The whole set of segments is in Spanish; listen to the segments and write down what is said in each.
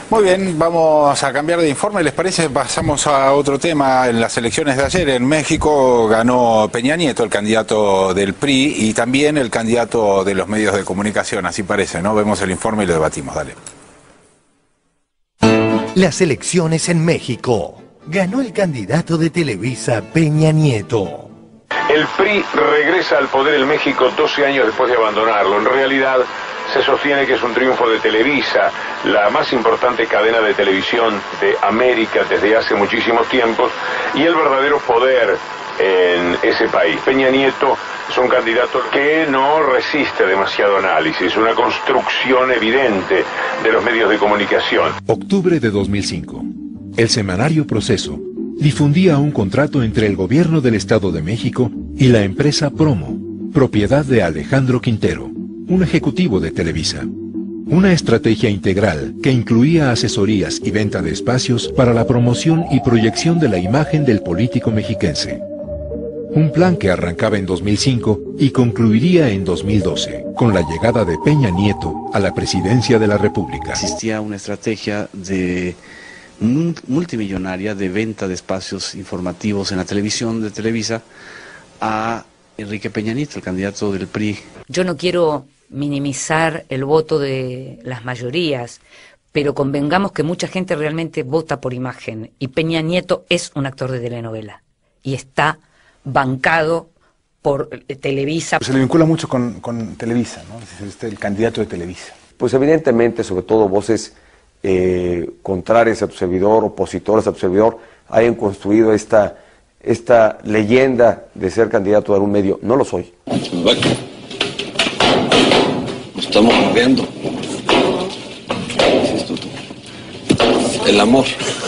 Muy bien, vamos a cambiar de informe, ¿les parece? Pasamos a otro tema. En las elecciones de ayer en México ganó Peña Nieto, el candidato del PRI, y también el candidato de los medios de comunicación, así parece, ¿no? Vemos el informe y lo debatimos, dale. Las elecciones en México. Ganó el candidato de Televisa, Peña Nieto. El PRI regresa al poder en México 12 años después de abandonarlo. En realidad, se sostiene que es un triunfo de Televisa, la más importante cadena de televisión de América desde hace muchísimos tiempos, y el verdadero poder en ese país. Peña Nieto es un candidato que no resiste demasiado análisis, una construcción evidente de los medios de comunicación. Octubre de 2005. El semanario Proceso difundía un contrato entre el gobierno del Estado de México y la empresa Promo, propiedad de Alejandro Quintero, un ejecutivo de Televisa. Una estrategia integral que incluía asesorías y venta de espacios para la promoción y proyección de la imagen del político mexiquense. Un plan que arrancaba en 2005 y concluiría en 2012, con la llegada de Peña Nieto a la presidencia de la República. Existía una estrategia de multimillonaria de venta de espacios informativos en la televisión de Televisa a Enrique Peña Nieto, el candidato del PRI. Yo no quiero minimizar el voto de las mayorías, pero convengamos que mucha gente realmente vota por imagen, y Peña Nieto es un actor de telenovela y está bancado por Televisa. Se le vincula mucho con Televisa, ¿no? Es el candidato de Televisa. Pues evidentemente, sobre todo voces contrarias a tu servidor, opositoras a tu servidor, hayan construido esta leyenda de ser candidato a un medio. No lo soy. Nos estamos moviendo. ¿Qué es esto tú? El amor.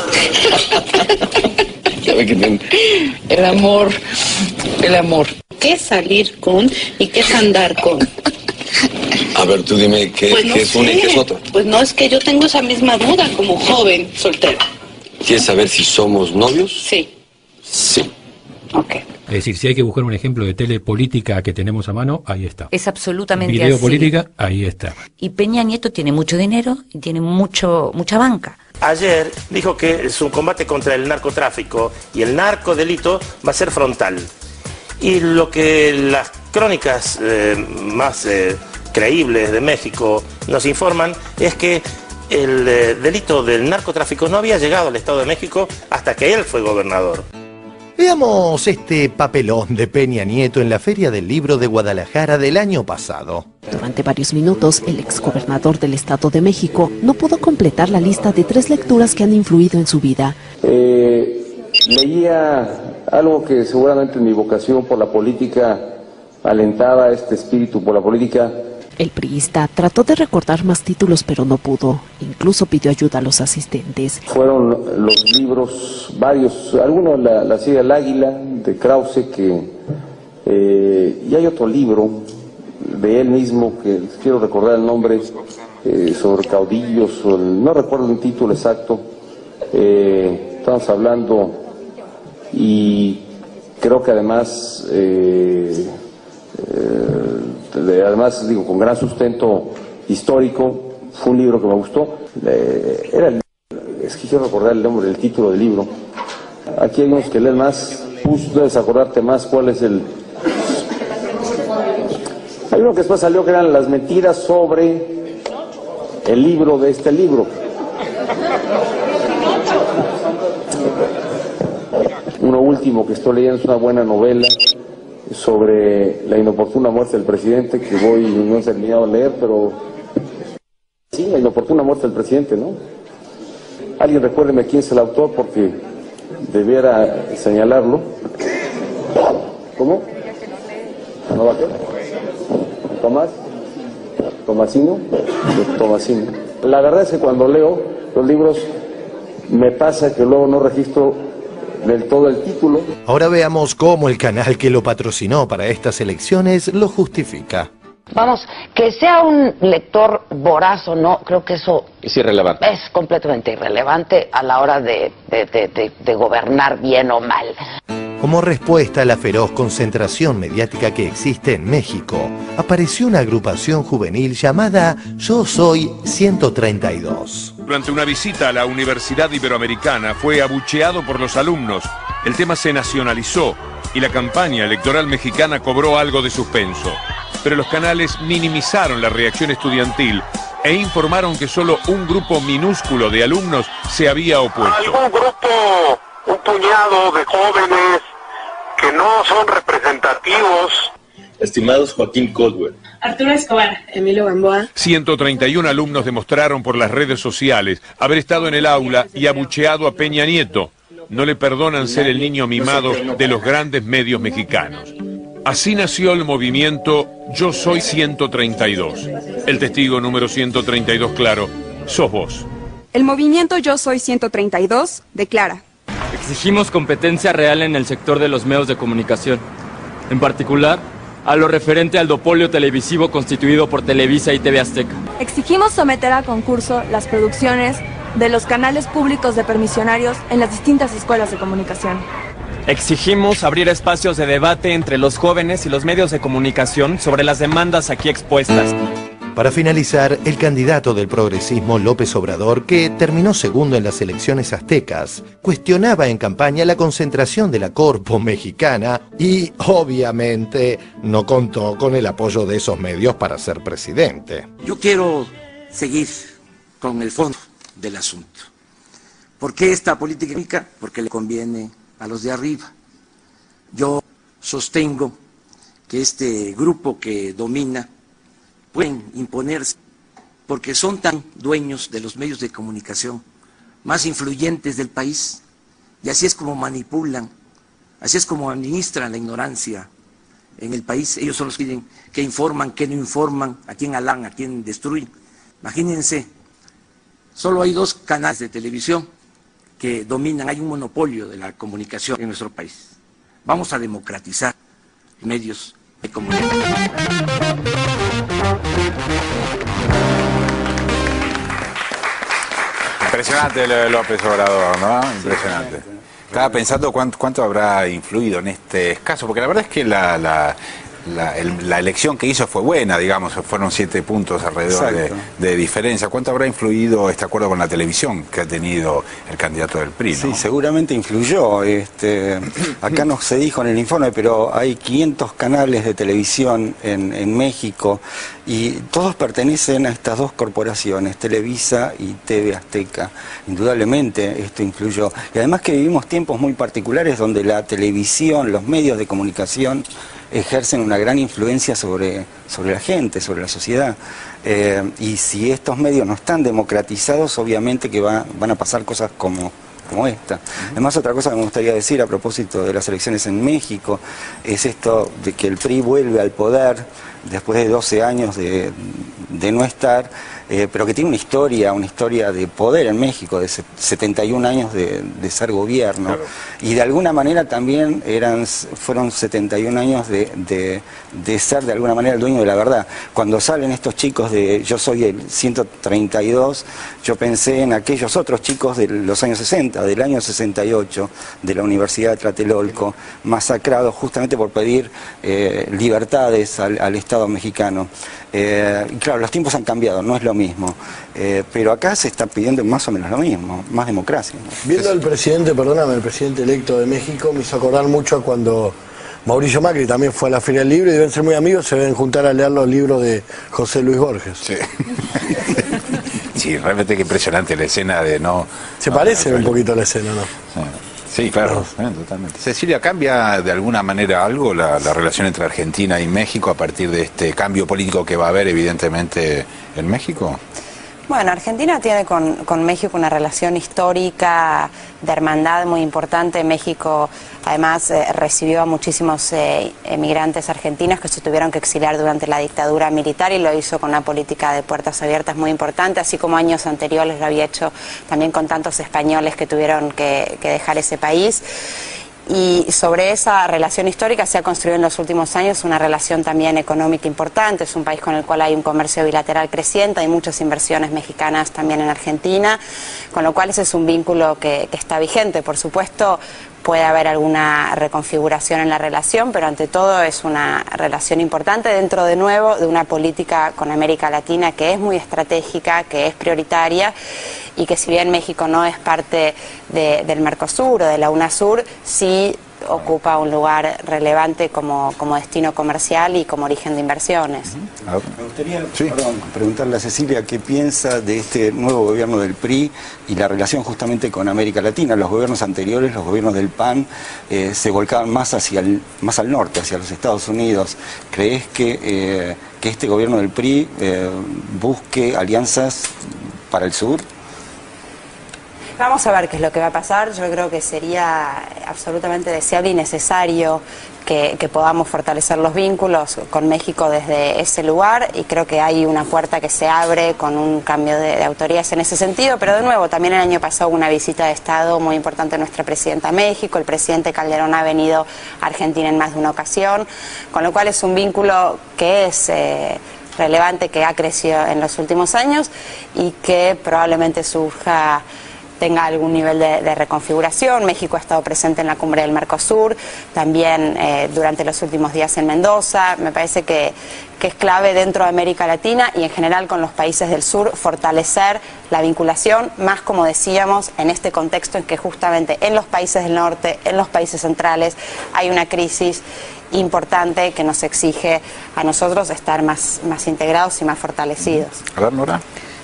El amor. ¿Qué es salir con y qué es andar con? A ver, tú dime qué, pues no qué es una y qué es otra. Pues no, es que yo tengo esa misma duda como joven soltero. ¿Quieres saber si somos novios? Sí. Sí. Ok. Es decir, si hay que buscar un ejemplo de telepolítica que tenemos a mano, ahí está. Es absolutamente Video así. política, ahí está. Y Peña Nieto tiene mucho dinero y tiene mucha banca. Ayer dijo que su combate contra el narcotráfico y el narcodelito va a ser frontal. Y lo que las crónicas más creíbles de México nos informan es que el delito del narcotráfico no había llegado al Estado de México hasta que él fue gobernador. Veamos este papelón de Peña Nieto en la Feria del Libro de Guadalajara del año pasado. Durante varios minutos, el exgobernador del Estado de México no pudo completar la lista de 3 lecturas que han influido en su vida. Leía algo que seguramente mi vocación por la política alentaba, este espíritu por la política. El priista trató de recordar más títulos, pero no pudo. Incluso pidió ayuda a los asistentes. Fueron los libros, varios, algunos, la Silla del Águila, de Krause, y hay otro libro de él mismo, que quiero recordar el nombre, sobre caudillos, no recuerdo el título exacto. Estamos hablando, y creo que además... además digo con gran sustento histórico, fue un libro que me gustó. Es que quiero recordar el nombre, el título del libro. Aquí hay unos que leen más, tú debes acordarte más cuál es el... Hay uno que después salió que eran las mentiras sobre el libro de este libro. Uno último que estoy leyendo es una buena novela sobre la inoportuna muerte del presidente, que no he terminado de leer, pero sí, la inoportuna muerte del presidente, ¿no? Alguien recuérdeme quién es el autor, porque debiera señalarlo. ¿Cómo? ¿No va a qué? ¿Tomás? ¿Tomasino? Tomasino. La verdad es que cuando leo los libros me pasa que luego no registro del todo el título. Ahora veamos cómo el canal que lo patrocinó para estas elecciones lo justifica. Vamos, que sea un lector voraz o no, creo que eso es irrelevante. Es completamente irrelevante a la hora de gobernar bien o mal. Como respuesta a la feroz concentración mediática que existe en México, apareció una agrupación juvenil llamada Yo Soy 132. Durante una visita a la Universidad Iberoamericana fue abucheado por los alumnos. El tema se nacionalizó y la campaña electoral mexicana cobró algo de suspenso. Pero los canales minimizaron la reacción estudiantil e informaron que solo un grupo minúsculo de alumnos se había opuesto. Algún grupo, un puñado de jóvenes que no son representativos. Estimados Joaquín Caldwell, Arturo Escobar, Emilio Gamboa. 131 alumnos demostraron por las redes sociales haber estado en el aula y abucheado a Peña Nieto. No le perdonan ser el niño mimado de los grandes medios mexicanos. Así nació el movimiento Yo Soy 132. El testigo número 132, claro, sos vos. El movimiento Yo Soy 132 declara: exigimos competencia real en el sector de los medios de comunicación, en particular a lo referente al duopolio televisivo constituido por Televisa y TV Azteca. Exigimos someter a concurso las producciones de los canales públicos de permisionarios en las distintas escuelas de comunicación. Exigimos abrir espacios de debate entre los jóvenes y los medios de comunicación sobre las demandas aquí expuestas. Para finalizar, el candidato del progresismo López Obrador, que terminó segundo en las elecciones aztecas, cuestionaba en campaña la concentración de la Corpo mexicana y, obviamente, no contó con el apoyo de esos medios para ser presidente. Yo quiero seguir con el fondo del asunto. ¿Por qué esta política? Porque le conviene a los de arriba. Yo sostengo que este grupo que domina pueden imponerse porque son tan dueños de los medios de comunicación más influyentes del país, y así es como manipulan, así es como administran la ignorancia en el país. Ellos son los que informan, que no informan, a quién alaban, a quién destruyen. Imagínense, solo hay 2 canales de televisión que dominan, hay un monopolio de la comunicación en nuestro país. Vamos a democratizar medios de comunicación. Impresionante lo de López Obrador, ¿no? Impresionante. Estaba pensando cuánto habrá influido en este caso, porque la verdad es que la elección que hizo fue buena, digamos, fueron 7 puntos alrededor de diferencia. ¿Cuánto habrá influido este acuerdo con la televisión que ha tenido el candidato del PRI, ¿no? Sí, seguramente influyó. Acá no se dijo en el informe, pero hay 500 canales de televisión en México y todos pertenecen a estas 2 corporaciones, Televisa y TV Azteca. Indudablemente esto influyó. Y además que vivimos tiempos muy particulares donde la televisión, los medios de comunicación ejercen una gran influencia sobre la gente, sobre la sociedad. Y si estos medios no están democratizados, obviamente que van a pasar cosas como esta. Además, otra cosa que me gustaría decir a propósito de las elecciones en México es esto de que el PRI vuelve al poder después de 12 años de no estar, pero que tiene una historia de poder en México, de 71 años de ser gobierno. Claro. Y de alguna manera también fueron 71 años de ser de alguna manera el dueño de la verdad. Cuando salen estos chicos de Yo Soy el 132, yo pensé en aquellos otros chicos de los años 60, del año 68, de la Universidad de Tlatelolco, masacrados justamente por pedir libertades al Estado mexicano. Y claro, los tiempos han cambiado, no es lo mismo, pero acá se está pidiendo más o menos lo mismo, más democracia, ¿no? Viendo al presidente, perdóname, el presidente electo de México, me hizo acordar mucho a cuando Mauricio Macri también fue a la Feria del Libro y deben ser muy amigos, se deben juntar a leer los libros de José Luis Borges. Sí. Sí, realmente que impresionante la escena de no... Se parece un poquito a la escena, ¿no? Sí, claro, totalmente. Cecilia, ¿cambia de alguna manera algo la relación entre Argentina y México a partir de este cambio político que va a haber evidentemente en México? Bueno, Argentina tiene con México una relación histórica de hermandad muy importante. México además recibió a muchísimos emigrantes argentinos que se tuvieron que exiliar durante la dictadura militar y lo hizo con una política de puertas abiertas muy importante, así como años anteriores lo había hecho también con tantos españoles que tuvieron que dejar ese país. Y sobre esa relación histórica se ha construido en los últimos años una relación también económica importante. Es un país con el cual hay un comercio bilateral creciente, hay muchas inversiones mexicanas también en Argentina, con lo cual ese es un vínculo que está vigente. Por supuesto, puede haber alguna reconfiguración en la relación, pero ante todo es una relación importante dentro de nuevo de una política con América Latina que es muy estratégica, que es prioritaria y que si bien México no es parte del Mercosur o de la UNASUR, sí ocupa un lugar relevante como destino comercial y como origen de inversiones. Me gustaría preguntarle a Cecilia qué piensa de este nuevo gobierno del PRI y la relación justamente con América Latina. Los gobiernos anteriores, los gobiernos del PAN, se volcaban más más al norte, hacia los Estados Unidos. ¿Crees que este gobierno del PRI busque alianzas para el sur? Vamos a ver qué es lo que va a pasar. Yo creo que sería absolutamente deseable y necesario que podamos fortalecer los vínculos con México desde ese lugar, y creo que hay una puerta que se abre con un cambio de autoridades en ese sentido, pero de nuevo, también el año pasado hubo una visita de Estado muy importante de nuestra presidenta a México, el presidente Calderón ha venido a Argentina en más de una ocasión, con lo cual es un vínculo que es relevante, que ha crecido en los últimos años y que probablemente tenga algún nivel de reconfiguración. México ha estado presente en la cumbre del Mercosur, también durante los últimos días en Mendoza. Me parece que es clave dentro de América Latina y en general con los países del sur fortalecer la vinculación, más como decíamos, en este contexto en que justamente en los países del norte, en los países centrales, hay una crisis importante que nos exige a nosotros estar más integrados y más fortalecidos. A ver, Nora.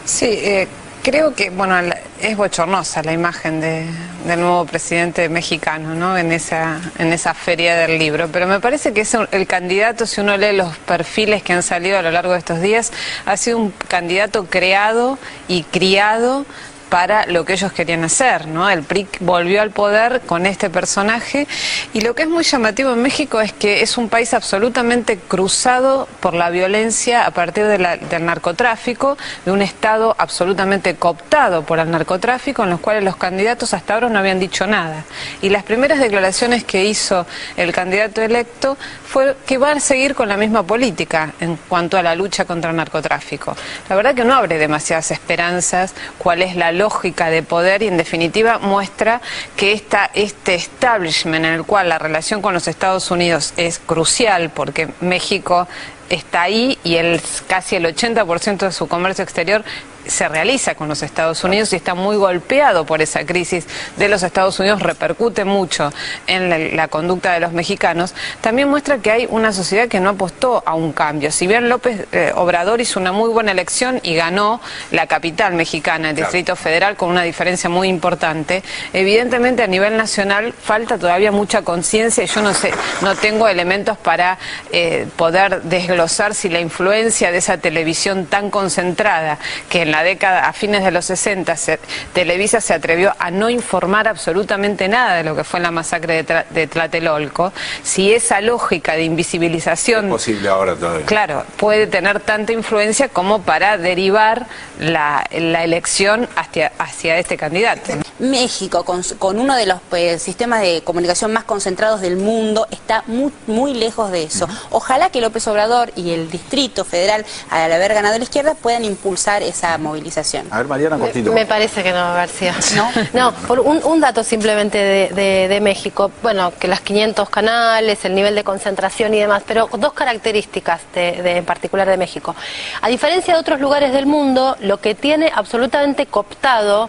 Sí, creo que, bueno, es bochornosa la imagen del nuevo presidente mexicano, ¿no? En esa feria del libro, pero me parece que es el candidato, si uno lee los perfiles que han salido a lo largo de estos días, ha sido un candidato creado y criado para lo que ellos querían hacer, ¿no? El PRI volvió al poder con este personaje y lo que es muy llamativo en México es que es un país absolutamente cruzado por la violencia a partir del narcotráfico, de un Estado absolutamente cooptado por el narcotráfico, en los cuales los candidatos hasta ahora no habían dicho nada. Y las primeras declaraciones que hizo el candidato electo fue que va a seguir con la misma política en cuanto a la lucha contra el narcotráfico. La verdad que no abre demasiadas esperanzas cuál es la lógica de poder y en definitiva muestra que este establishment en el cual la relación con los Estados Unidos es crucial porque México está ahí y casi el 80% de su comercio exterior se realiza con los Estados Unidos y está muy golpeado por esa crisis de los Estados Unidos, repercute mucho en la conducta de los mexicanos, también muestra que hay una sociedad que no apostó a un cambio. Si bien López Obrador hizo una muy buena elección y ganó la capital mexicana, el Distrito Federal, con una diferencia muy importante, evidentemente a nivel nacional falta todavía mucha conciencia y yo no tengo elementos para poder desglosar si la influencia de esa televisión tan concentrada que en la década, a fines de los 60, Televisa se atrevió a no informar absolutamente nada de lo que fue la masacre de Tlatelolco, si esa lógica de invisibilización... Es posible ahora todavía. Claro, puede tener tanta influencia como para derivar la elección hacia este candidato. México, con uno de los sistemas de comunicación más concentrados del mundo, está muy lejos de eso. Ojalá que López Obrador y el Distrito Federal, al haber ganado la izquierda, puedan impulsar esa movilización. A ver, Mariana, cortito. Me parece que no, García. ¿No? No, por un dato simplemente de México, bueno, que las 500 canales, el nivel de concentración y demás, pero dos características en particular de México. A diferencia de otros lugares del mundo, lo que tiene absolutamente cooptado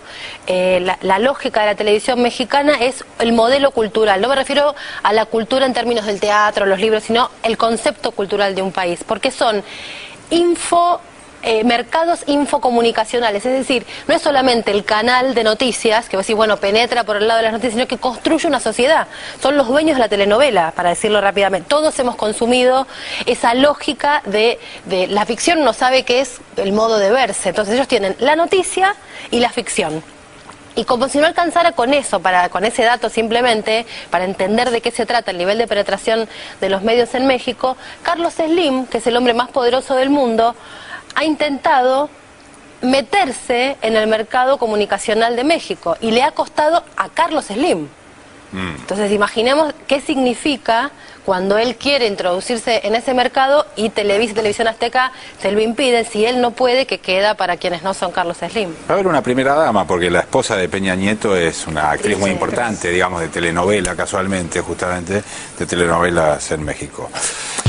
la lógica de la televisión mexicana es el modelo cultural. No me refiero a la cultura en términos del teatro, los libros, sino el concepto cultural de un país, porque son mercados infocomunicacionales, es decir, no es solamente el canal de noticias, que vos decís, bueno, penetra por el lado de las noticias, sino que construye una sociedad. Son los dueños de la telenovela, para decirlo rápidamente. Todos hemos consumido esa lógica de la ficción, no sabe qué es el modo de verse. Entonces ellos tienen la noticia y la ficción. Y como si no alcanzara con eso, con ese dato simplemente, para entender de qué se trata el nivel de penetración de los medios en México, Carlos Slim, que es el hombre más poderoso del mundo, ha intentado meterse en el mercado comunicacional de México y le ha costado a Carlos Slim. Entonces imaginemos qué significa cuando él quiere introducirse en ese mercado y Televisa y Televisión Azteca se lo impiden, si él no puede, que queda para quienes no son Carlos Slim. Va a haber una primera dama, porque la esposa de Peña Nieto es una actriz muy importante, digamos, de telenovela, casualmente, justamente, de telenovelas en México.